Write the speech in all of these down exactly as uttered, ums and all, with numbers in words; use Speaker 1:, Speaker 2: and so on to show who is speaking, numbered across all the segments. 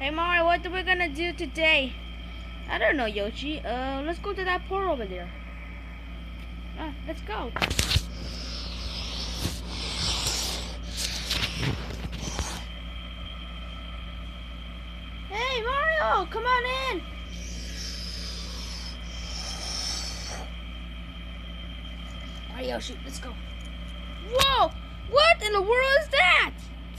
Speaker 1: Hey Mario, what are we gonna do today? I don't know, Yoshi. Uh, let's go to that port over there. Uh, let's go. Hey Mario, come on in. Alright, Yoshi, let's go. Whoa! What in the world is that?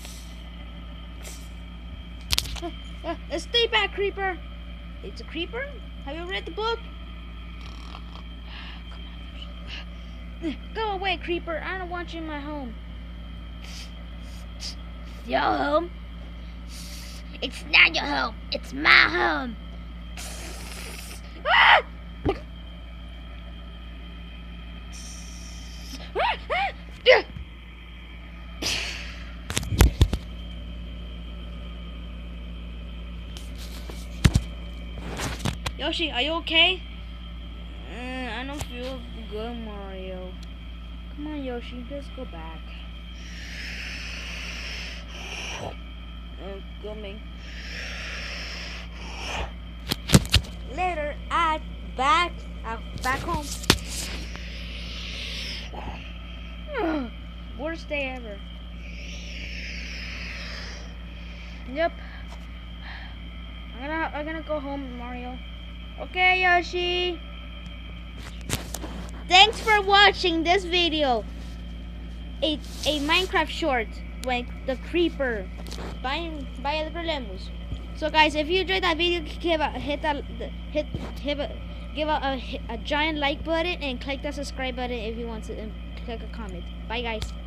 Speaker 1: Uh, uh, uh, stay back, creeper. It's a creeper? Have you read the book? Come on. Go away, creeper. I don't want you in my home.
Speaker 2: Your home? It's not your home. It's my home.
Speaker 1: Ah! Yoshi, are you okay? Uh, I don't feel good, Mario. Come on, Yoshi, let's go back. Uh, coming. Later, at back, uh, back home. Worst day ever. Yep. I'm gonna, I'm gonna go home, Mario. Okay, Yoshi. Thanks for watching this video. A a Minecraft short with the creeper by by Edgar Lemus. So guys, if you enjoyed that video, give a hit that hit hit a, give a, a a giant like button and click that subscribe button if you want to, and click a comment. Bye guys.